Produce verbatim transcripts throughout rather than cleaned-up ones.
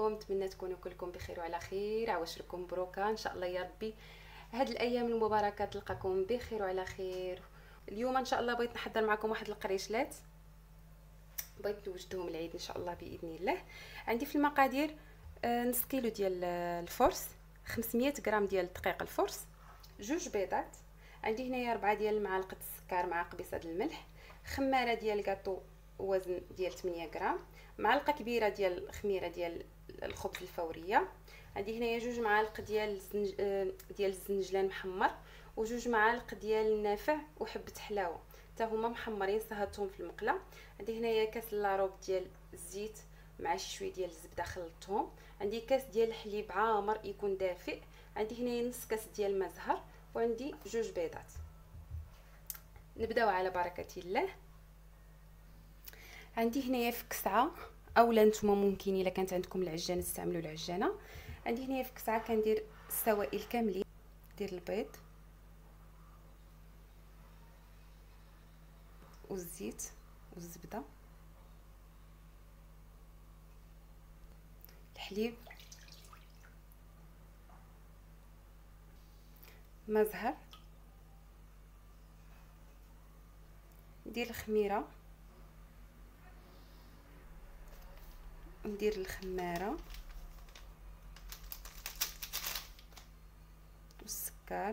عليكم؟ نتمنى تكونوا كلكم بخير وعلى خير. عواشركم مبروكه ان شاء الله يا ربي. هاد الايام المباركه تلقاكم بخير وعلى خير. اليوم ان شاء الله بغيت نحضر معكم واحد القريشلات، بغيت نوجدهم العيد ان شاء الله باذن الله. عندي في المقادير آه، نص كيلو ديال الفرص، خمسمية غرام ديال الدقيق الفرص، جوج بيضات، عندي هنايا ربعة ديال معالق السكر مع قبيصه الملح، خماره ديال كاطو وزن ديال ثمانية غرام، معلقه كبيره ديال الخميره ديال الخبز الفوريه، عندي هنايا جوج معالق ديال الزنج... ديال الزنجلان محمر، وجوج معالق ديال النافع وحبه حلاوه حتى هما محمرين صهرتهم في المقله. عندي هنايا كاس لاروب ديال الزيت مع شي شويه ديال الزبده خلطتهم، عندي كاس ديال الحليب عامر يكون دافئ، عندي هنايا نص كاس ديال الماء زهر، وعندي جوج بيضات. نبداو على بركه الله. عندي هنايا في كسعه اولا نتوما ممكن الا كانت عندكم العجانه تستعملوا العجانه. عندي هنايا في كسعه كندير السوائل كاملين، دير البيض والزيت والزبده، الحليب، ماء زهر، ندير الخميره، ندير الخماره والسكر،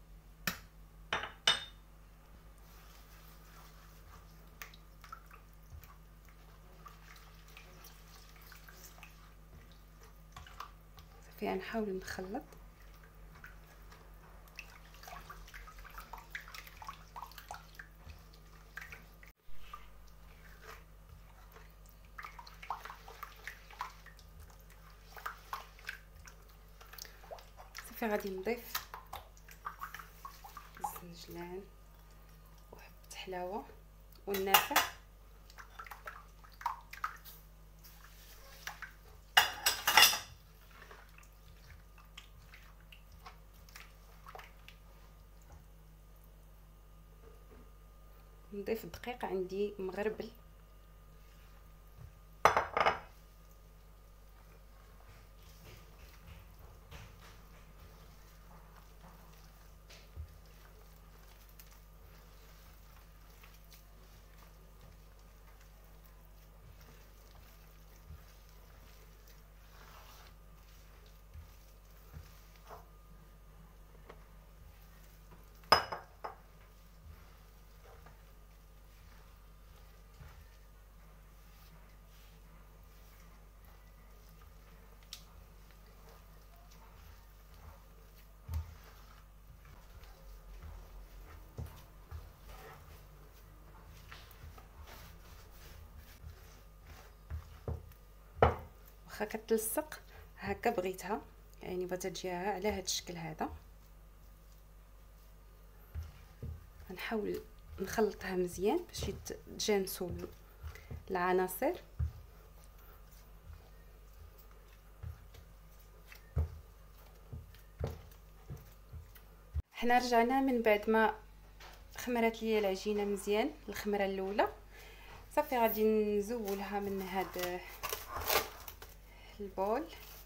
صافي نحاول نخلط. صافي غادي نضيف الزنجلان وحبه حلاوه والنافع، نضيف الدقيق عندي مغربل، واخا كتلصق هكا بغيتها، يعني بغيتها تجيها على هذا الشكل هذا. غنحاول نخلطها مزيان باش يتجانسوا العناصر. حنا رجعنا من بعد ما خمرات ليا العجينه مزيان الخمره الاولى، صافي غادي نزولها من هذا البول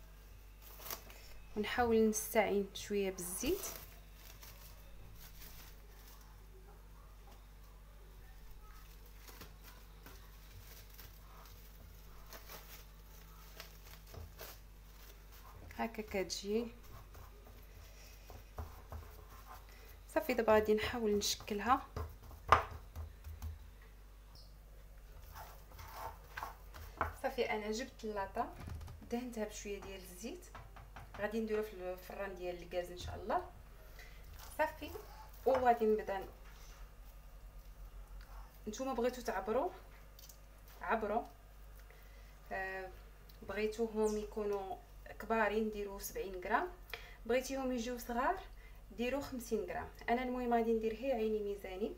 ونحاول نستعين شويه بالزيت. هكا كتجي صافي. دابا غادي نحاول نشكلها. صافي انا جبت اللاطه دهنتها بشويه ديال الزيت، غادي نديرو في الفران ديال الغاز ان شاء الله. صافي وغادي نبدا. نتوما بغيتو تعبروا عبروا، آه بغيتوهم يكونوا كبارين ديروا سبعين غرام، بغيتيهم يجيو صغار ديروا خمسين غرام. انا المهم غادي ندير هي عيني ميزاني.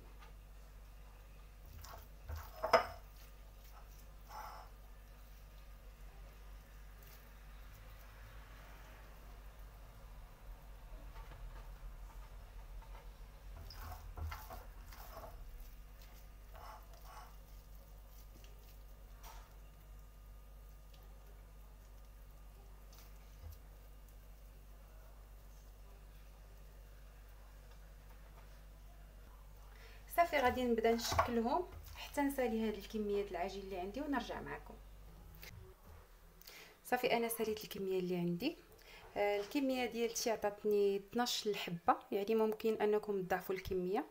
صافي غادي نبدا نشكلهم حتى نسالي هاد الكميه ديال العجين اللي عندي ونرجع معكم. صافي انا ساليت الكميه اللي عندي. آه الكميه ديالتي عطاتني اثناش الحبه، يعني ممكن انكم تضاعفوا الكميه.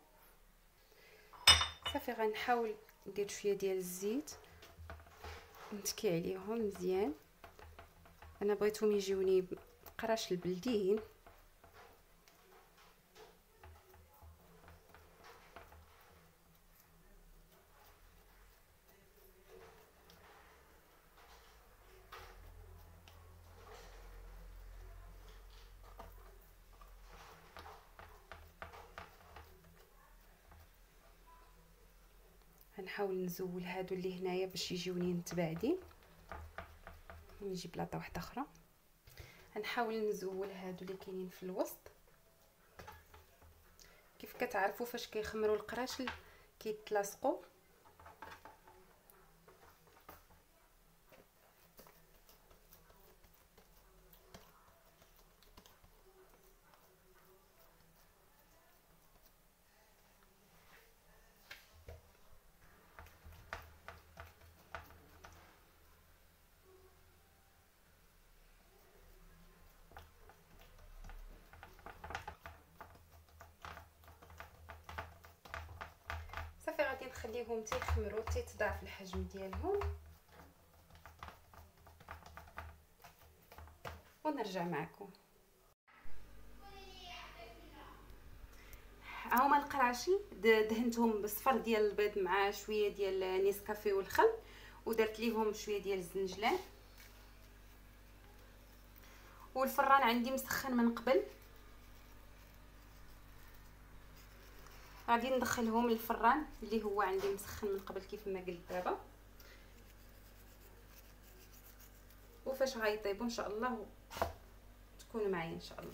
صافي غنحاول ندير شويه ديال الزيت نتكي عليهم مزيان. انا بغيتهم يجيوني قراش البلدين. غنحاول نزول هادو اللي هنايا باش يجيوني متباعدين. نجيب لاطه واحده اخرى. غنحاول نزول هادو اللي كاينين في الوسط. كيف كتعرفوا فاش كيخمروا القراشل كيتلاصقوا. صافي غادي نخليهم تيخمروا تيتضاعف الحجم ديالهم ونرجع معكم. هاهما القراشل دهنتهم بالصفر ديال البيض مع شويه ديال نيسكافي والخل، ودرت ليهم شويه ديال الزنجلان، والفران عندي مسخن من قبل. غادي ندخلهم للفران اللي هو عندي مسخن من قبل كيف ما قلت دابا. وفاش غيطيبوا ان شاء الله تكونوا معايا ان شاء الله.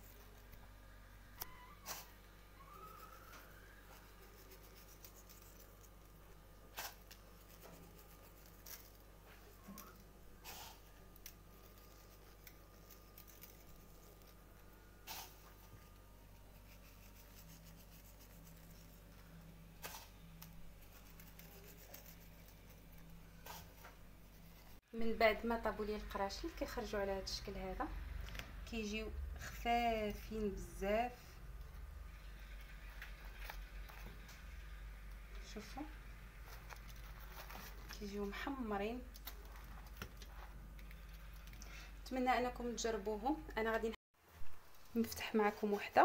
من بعد ما طابوا لي القراشل كيخرجوا على هذا الشكل هذا، كيجيو خفافين بزاف. شوفوا كيجيو محمرين. نتمنى انكم تجربوهم. انا غادي نفتح معكم وحده.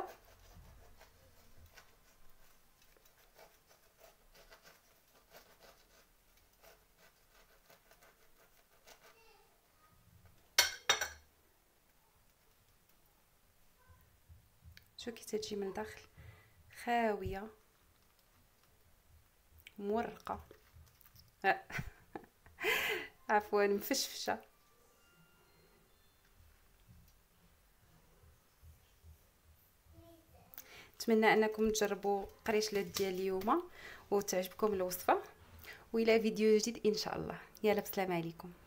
شو كي تجي من داخل خاويه مورقه عفوا مفشفشه. نتمنى انكم تجربوا قريشلات ديال اليوم وتعجبكم الوصفه، والى فيديو جديد ان شاء الله. يلا بسلام عليكم.